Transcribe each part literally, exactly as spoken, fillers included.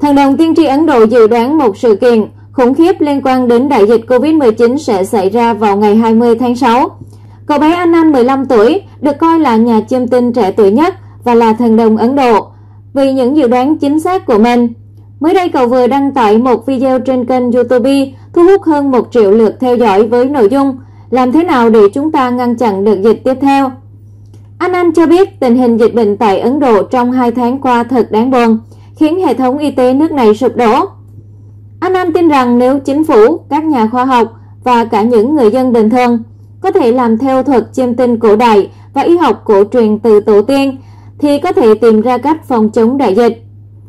Thần đồng tiên tri Ấn Độ dự đoán một sự kiện khủng khiếp liên quan đến đại dịch Covid mười chín sẽ xảy ra vào ngày hai mươi tháng sáu. Cậu bé Anand mười lăm tuổi được coi là nhà chiêm tinh trẻ tuổi nhất và là thần đồng Ấn Độ vì những dự đoán chính xác của mình. Mới đây cậu vừa đăng tải một video trên kênh YouTube thu hút hơn một triệu lượt theo dõi với nội dung làm thế nào để chúng ta ngăn chặn đợt dịch tiếp theo. Anand cho biết tình hình dịch bệnh tại Ấn Độ trong hai tháng qua thật đáng buồn, khiến hệ thống y tế nước này sụp đổ. Anand tin rằng nếu chính phủ, các nhà khoa học và cả những người dân bình thường có thể làm theo thuật chiêm tinh cổ đại và y học cổ truyền từ tổ tiên thì có thể tìm ra cách phòng chống đại dịch.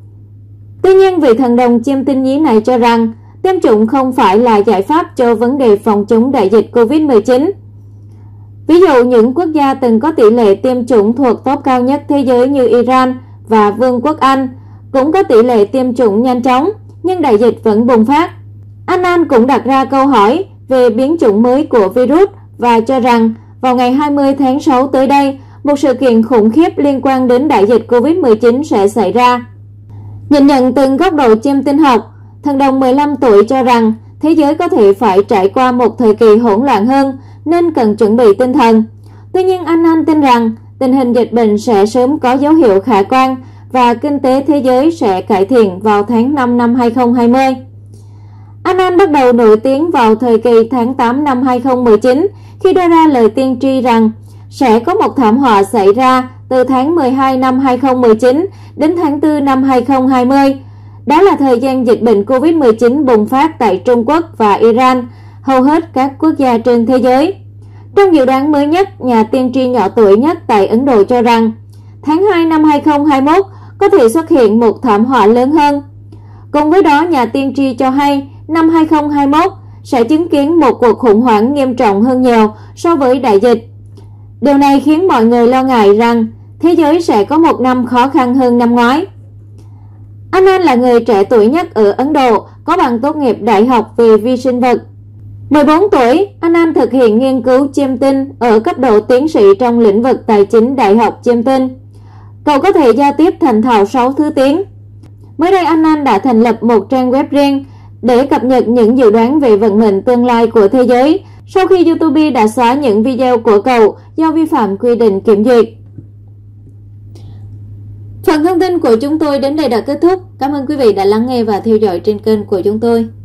Tuy nhiên, vị thần đồng chiêm tinh nhí này cho rằng tiêm chủng không phải là giải pháp cho vấn đề phòng chống đại dịch Covid mười chín. Ví dụ, những quốc gia từng có tỷ lệ tiêm chủng thuộc top cao nhất thế giới như Iran và Vương quốc Anh cũng có tỷ lệ tiêm chủng nhanh chóng, nhưng đại dịch vẫn bùng phát. Anand cũng đặt ra câu hỏi về biến chủng mới của virus và cho rằng vào ngày hai mươi tháng sáu tới đây, một sự kiện khủng khiếp liên quan đến đại dịch Covid mười chín sẽ xảy ra. Nhìn nhận từ góc độ chiêm tinh học, thần đồng mười lăm tuổi cho rằng thế giới có thể phải trải qua một thời kỳ hỗn loạn hơn nên cần chuẩn bị tinh thần. Tuy nhiên, Anand tin rằng tình hình dịch bệnh sẽ sớm có dấu hiệu khả quan và kinh tế thế giới sẽ cải thiện vào tháng năm năm hai không hai không. Anand bắt đầu nổi tiếng vào thời kỳ tháng tám năm hai không một chín khi đưa ra lời tiên tri rằng sẽ có một thảm họa xảy ra từ tháng mười hai năm hai không một chín đến tháng tư năm hai không hai không. Đó là thời gian dịch bệnh Covid mười chín bùng phát tại Trung Quốc và Iran, hầu hết các quốc gia trên thế giới. Trong dự đoán mới nhất, nhà tiên tri nhỏ tuổi nhất tại Ấn Độ cho rằng tháng hai năm hai không hai mốt có thể xuất hiện một thảm họa lớn hơn. Cùng với đó, nhà tiên tri cho hay năm hai không hai mốt sẽ chứng kiến một cuộc khủng hoảng nghiêm trọng hơn nhiều so với đại dịch. Điều này khiến mọi người lo ngại rằng thế giới sẽ có một năm khó khăn hơn năm ngoái. Anand là người trẻ tuổi nhất ở Ấn Độ, có bằng tốt nghiệp đại học về vi sinh vật. mười bốn tuổi, Anand thực hiện nghiên cứu chiêm tinh ở cấp độ tiến sĩ trong lĩnh vực tài chính Đại học Chiêm Tinh. Cậu có thể giao tiếp thành thạo sáu thứ tiếng. Mới đây, Anand đã thành lập một trang web riêng để cập nhật những dự đoán về vận mệnh tương lai của thế giới sau khi YouTube đã xóa những video của cậu do vi phạm quy định kiểm duyệt. Phần thông tin của chúng tôi đến đây đã kết thúc. Cảm ơn quý vị đã lắng nghe và theo dõi trên kênh của chúng tôi.